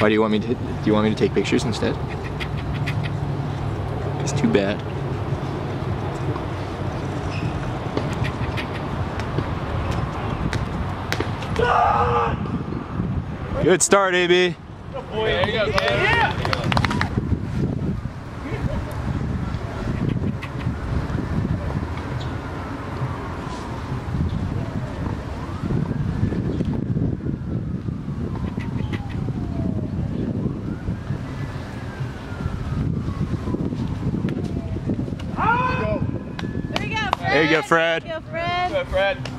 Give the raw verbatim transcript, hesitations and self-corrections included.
Why do you want me to? Do you want me to take pictures instead? It's too bad. Good start, A B. Good boy. There you go. Yeah. There you go, Fred. There you go, Fred. Good, Fred.